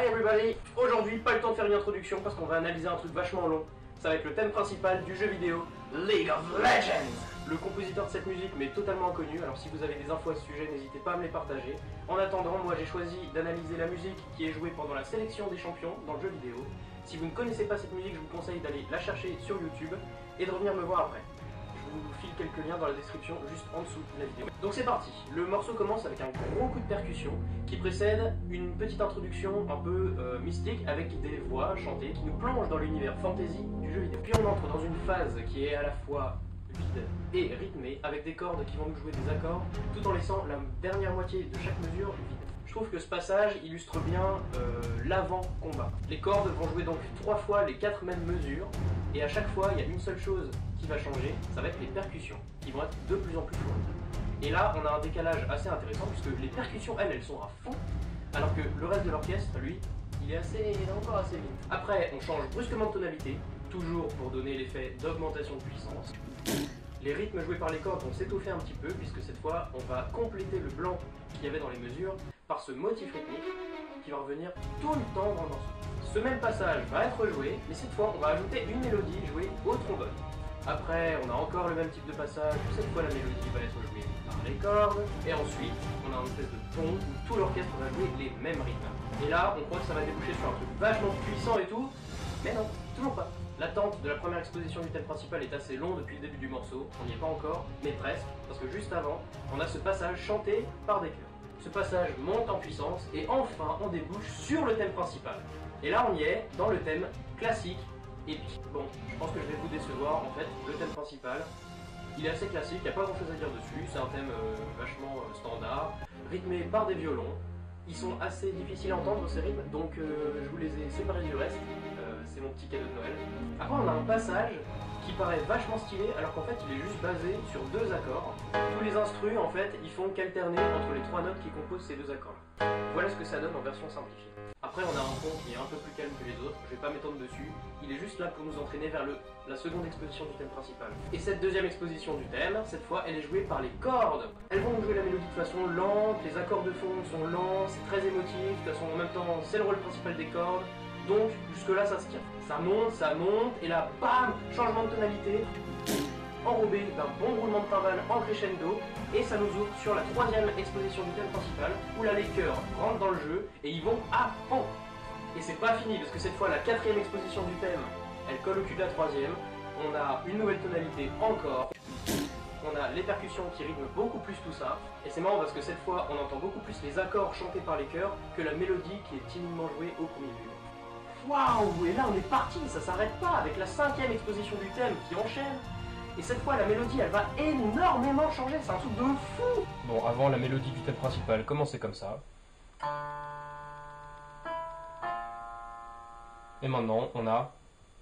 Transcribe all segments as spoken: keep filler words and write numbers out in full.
Hi everybody! Aujourd'hui, pas le temps de faire une introduction parce qu'on va analyser un truc vachement long. Ça va être le thème principal du jeu vidéo League of Legends. Le compositeur de cette musique m'est totalement inconnu, alors si vous avez des infos à ce sujet, n'hésitez pas à me les partager. En attendant, moi j'ai choisi d'analyser la musique qui est jouée pendant la sélection des champions dans le jeu vidéo. Si vous ne connaissez pas cette musique, je vous conseille d'aller la chercher sur YouTube et de revenir me voir après. Je vous file quelques liens dans la description juste en dessous de la vidéo. Donc c'est parti, le morceau commence avec un gros coup de percussion qui précède une petite introduction un peu euh, mystique avec des voix chantées qui nous plongent dans l'univers fantasy du jeu vidéo. Puis on entre dans une phase qui est à la fois vide et rythmée avec des cordes qui vont nous jouer des accords tout en laissant la dernière moitié de chaque mesure vide. Je trouve que ce passage illustre bien euh, l'avant-combat. Les cordes vont jouer donc trois fois les quatre mêmes mesures et à chaque fois il y a une seule chose qui va changer, ça va être les percussions qui vont être de plus en plus fortes. Et là on a un décalage assez intéressant puisque les percussions elles, elles sont à fond alors que le reste de l'orchestre lui il est, assez, il est encore assez vite. Après on change brusquement de tonalité, toujours pour donner l'effet d'augmentation de puissance. Les rythmes joués par les cordes vont s'étoffer un petit peu puisque cette fois on va compléter le blanc qu'il y avait dans les mesures par ce motif rythmique qui va revenir tout le temps dans le morceau. Ce même passage va être joué, mais cette fois on va ajouter une mélodie jouée au trombone. Après on a encore le même type de passage, cette fois la mélodie va être jouée par les cordes, et ensuite on a une espèce de pont où tout l'orchestre va jouer les mêmes rythmes. Et là on croit que ça va déboucher sur un truc vachement puissant et tout, mais non, toujours pas. L'attente de la première exposition du thème principal est assez longue depuis le début du morceau, on n'y est pas encore, mais presque, parce que juste avant, on a ce passage chanté par des chœurs. Ce passage monte en puissance et enfin on débouche sur le thème principal. Et là on y est dans le thème classique épique. Bon, je pense que je vais vous décevoir, en fait, le thème principal, il est assez classique, il n'y a pas grand chose à dire dessus, c'est un thème euh, vachement euh, standard, rythmé par des violons. Ils sont assez difficiles à entendre ces rythmes, donc euh, je vous les ai séparés du reste, euh, c'est mon petit cadeau de Noël. Après on a un passage qui paraît vachement stylé alors qu'en fait il est juste basé sur deux accords. Tous les instrus en fait ils font qu'alterner entre les trois notes qui composent ces deux accords là. Voilà ce que ça donne en version simplifiée. Après on a un pont qui est un peu plus calme que les autres, je vais pas m'étendre dessus, il est juste là pour nous entraîner vers le, la seconde exposition du thème principal. Et cette deuxième exposition du thème, cette fois elle est jouée par les cordes. Elles vont nous jouer la mélodie de façon lente, les accords de fond sont lents, c'est très émotif, de toute façon en même temps c'est le rôle principal des cordes, donc jusque là ça se tient. Ça monte, ça monte, et là bam, changement de tonalité, enrobé d'un bon roulement de timbales en crescendo, et ça nous ouvre sur la troisième exposition du thème principal, où là les chœurs rentrent dans le jeu, et ils vont à fond. Et c'est pas fini, parce que cette fois la quatrième exposition du thème, elle colle au cul de la troisième, on a une nouvelle tonalité encore, on a les percussions qui rythment beaucoup plus tout ça, et c'est marrant parce que cette fois on entend beaucoup plus les accords chantés par les chœurs que la mélodie qui est timidement jouée au premier vue. Waouh, et là on est parti, ça s'arrête pas avec la cinquième exposition du thème qui enchaîne. Et cette fois la mélodie elle va énormément changer, c'est un truc de fou. Bon, avant la mélodie du thème principal commençait comme ça. Et maintenant on a...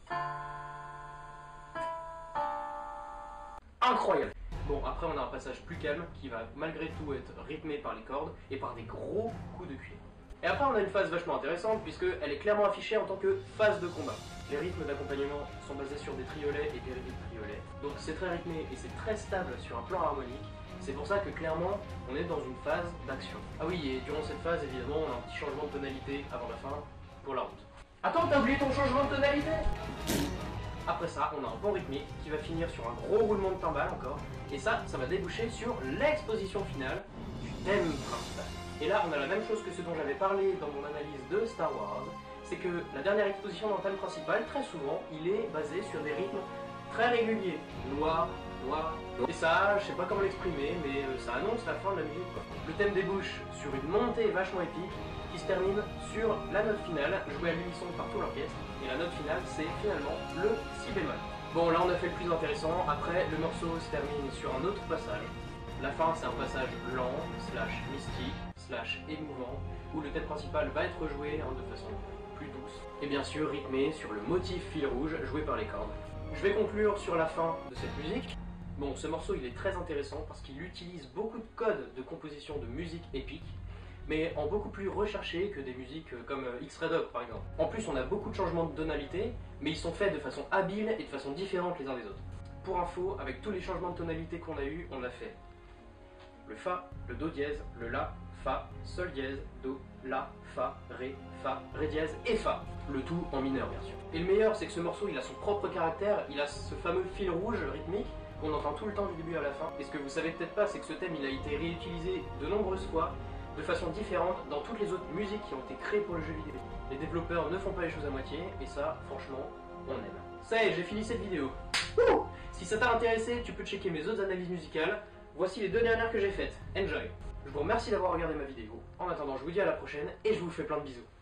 Incroyable. Bon, après on a un passage plus calme qui va malgré tout être rythmé par les cordes et par des gros coups de cuivre. Et après on a une phase vachement intéressante puisqu'elle est clairement affichée en tant que phase de combat. Les rythmes d'accompagnement sont basés sur des triolets et dérivés de triolets. Donc c'est très rythmé et c'est très stable sur un plan harmonique. C'est pour ça que clairement on est dans une phase d'action. Ah oui, et durant cette phase évidemment on a un petit changement de tonalité avant la fin pour la route. Attends, t'as oublié ton changement de tonalité? Après ça, on a un pont rythmique qui va finir sur un gros roulement de timbales encore. Et ça, ça va déboucher sur l'exposition finale du thème principal. Et là, on a la même chose que ce dont j'avais parlé dans mon analyse de Star Wars. C'est que la dernière exposition dans le thème principal, très souvent, il est basé sur des rythmes très réguliers. Noir, noir, noir. Et ça, je sais pas comment l'exprimer, mais ça annonce la fin de la musique, quoi. Le thème débouche sur une montée vachement épique qui se termine sur la note finale, jouée à l'unisson par tout l'orchestre. Et la note finale, c'est finalement le si bémol. Bon, là on a fait le plus intéressant. Après, le morceau se termine sur un autre passage. La fin, c'est un passage lent, slash mystique, slash émouvant, où le thème principal va être joué hein, de façon plus douce. Et bien sûr, rythmé sur le motif fil rouge, joué par les cordes. Je vais conclure sur la fin de cette musique. Bon, ce morceau, il est très intéressant parce qu'il utilise beaucoup de codes de composition de musique épique, mais en beaucoup plus recherché que des musiques comme X-Ray Dog par exemple. En plus on a beaucoup de changements de tonalité, mais ils sont faits de façon habile et de façon différente les uns des autres. Pour info, avec tous les changements de tonalité qu'on a eu, on a fait le Fa, le Do dièse, le La, Fa, Sol dièse, Do, La, Fa, Ré, Fa, Ré dièse et Fa. Le tout en mineur bien sûr. Et le meilleur c'est que ce morceau il a son propre caractère, il a ce fameux fil rouge rythmique qu'on entend tout le temps du début à la fin. Et ce que vous savez peut-être pas c'est que ce thème il a été réutilisé de nombreuses fois, de façon différente dans toutes les autres musiques qui ont été créées pour le jeu vidéo. Les développeurs ne font pas les choses à moitié et ça franchement on aime. Ça y est, j'ai fini cette vidéo. Ouh, si ça t'a intéressé, tu peux checker mes autres analyses musicales. Voici les deux dernières que j'ai faites. Enjoy. Je vous remercie d'avoir regardé ma vidéo. En attendant, je vous dis à la prochaine et je vous fais plein de bisous.